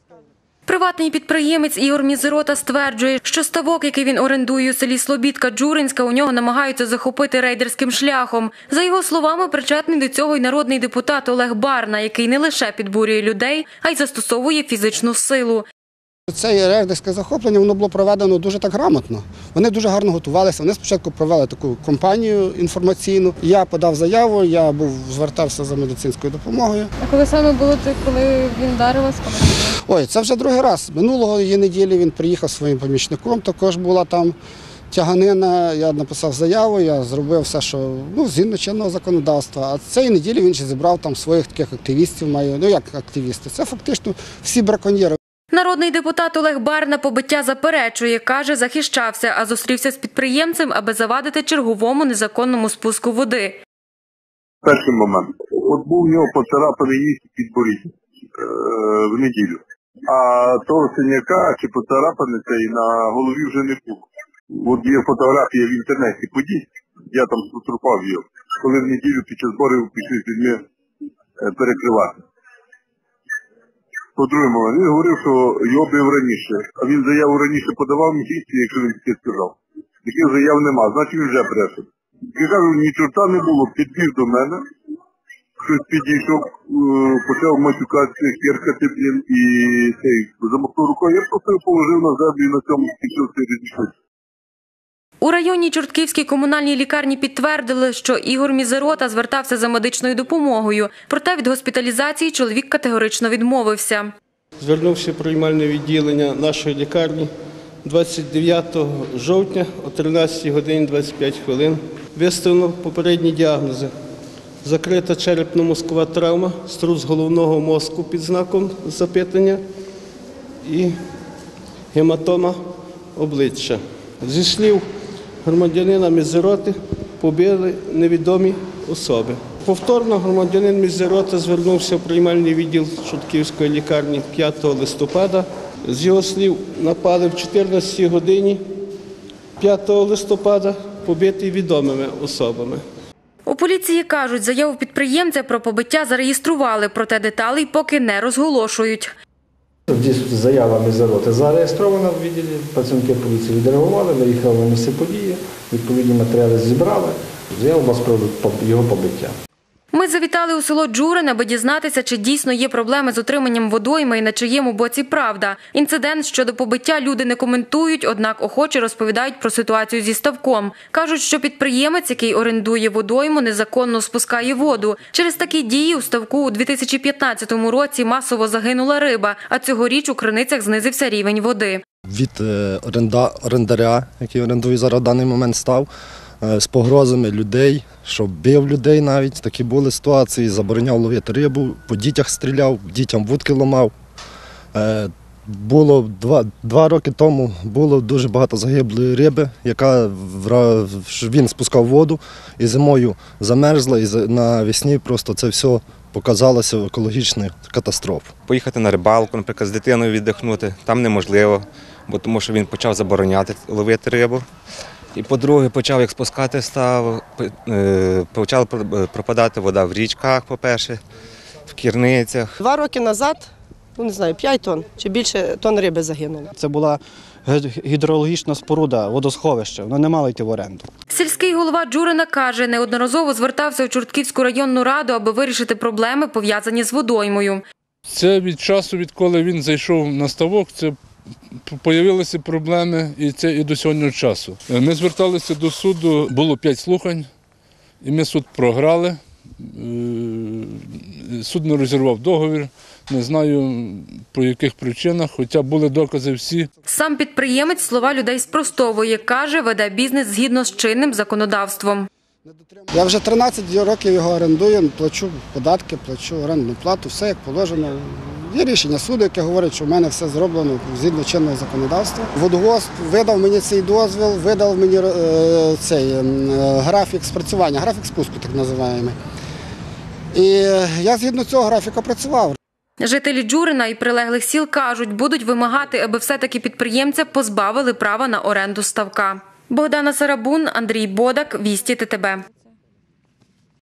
Приватний підприємець Ігор Мізерота стверджує, що ставок, який він орендує у селі Слобідка Джуринська, у нього намагаються захопити рейдерським шляхом. За його словами, причетний до цього й народний депутат Олег Барна, який не лише підбурює людей, а й застосовує фізичну силу. Це рейдерське захоплення, воно було проведено дуже так грамотно. Вони дуже гарно готувалися. Вони спочатку провели таку кампанію інформаційну. Я подав заяву, я звертався за медицинською допомогою. А коли саме було, коли він вдарив вас? Ой, це вже другий раз. Минулої неділі він приїхав своїм помічником, також була там тяганина. Я написав заяву, я зробив все, що згідно чинного законодавства. А цієї неділі він ще зібрав там своїх таких активістів. Як активісти? Це фактично всі браконьєри. Народний депутат Олег Барна побиття заперечує, каже, захищався, а зустрівся з підприємцем, аби завадити черговому незаконному спуску води. Перший момент. От був у нього поцарапаний ніс під боріддю в неділю. А того синяка чи поцарапаний на голові вже не було. От є фотографія в інтернеті, подіть, я там сфотографував його, коли в неділю під час зборів пішли з людьми перекривати. По-другому, він говорив, що його бив раніше, а він заяву раніше подавав міліції, якщо він таке сказав. Таких заяв нема, значить він вже бреше. Я кажу, ні чорта не було, підбіг до мене, щось підійшов, почав матюкатися, херкати, і замахнув рукою, я просто його положив на землю і на цьому пішов цей розійшовся. У районній Чортківській комунальній лікарні підтвердили, що Ігор Мізерота звертався за медичною допомогою. Проте від госпіталізації чоловік категорично відмовився. Звернувся в приймальне відділення нашої лікарні 29 жовтня о 13 годині 25 хвилин. Виставлено попередні діагнози. Закрита черепно-мозкова травма, струс головного мозку під знаком запитання і гематома обличчя. Зі слів громадянина Мізероти побили невідомі особи. Повторно громадянин Мізерота звернувся в приймальний відділ Чортківської лікарні 5 листопада. З його слів, напали в 14 годині 5 листопада, побитий відомими особами. У поліції кажуть, заяву підприємця про побиття зареєстрували, проте деталей поки не розголошують. Заява Мізероти зареєстрована в відділі, працівники поліції відреагували, виїхали на місце події, відповідні матеріали зібрали, заяву було з приводу його побиття. Ми завітали у село Джурин, аби дізнатися, чи дійсно є проблеми з утриманням водойми і на чиєму боці правда. Інцидент щодо побиття люди не коментують, однак охоче розповідають про ситуацію зі ставком. Кажуть, що підприємець, який орендує водойму, незаконно спускає воду. Через такі дії у ставку у 2015 році масово загинула риба, а цьогоріч у криницях знизився рівень води. Від орендаря, який орендує зараз в даний момент став, з погрозами людей, що бив людей навіть, такі були ситуації, забороняв ловити рибу, по дітях стріляв, дітям вудки ламав. Було 2 роки тому було дуже багато загиблої риби, яка він спускав воду і зимою замерзла, і навесні просто це все показалося екологічною катастрофою. Поїхати на рибалку, наприклад, з дитиною віддихнути, там неможливо, бо тому що він почав забороняти ловити рибу. І по-друге, почав як спускати став, почала пропадати вода в річках, по-перше, в керницях. 2 роки назад, 5 тонн чи більше тонн риби загинуло. Це була гідрологічна споруда, водосховище, воно не мало йти в оренду. Сільський голова Джурина каже, неодноразово звертався у Чортківську районну раду, аби вирішити проблеми, пов'язані з водоймою. Це від часу, відколи він зайшов на ставок, це появилися проблеми, і це і до сьогоднішнього часу. Ми зверталися до суду, було 5 слухань, і ми суд програли. Суд не розірвав договір, не знаю по яких причинах, хоча були докази всі. Сам підприємець слова людей спростовує, каже, веде бізнес згідно з чинним законодавством. Я вже 13 років його орендую, плачу податки, плачу орендну плату, все як положено. Є рішення суду, яке говорить, що в мене все зроблено згідно чинного законодавства. Водгосп видав мені цей дозвіл, видав мені цей графік спрацювання, графік спуску так називаємо. І я згідно цього графіка працював. Жителі Джурина і прилеглих сіл кажуть, будуть вимагати, аби все-таки підприємця позбавили права на оренду ставка. Богдана Сарабун, Андрій Бодак, Вісті ТТБ.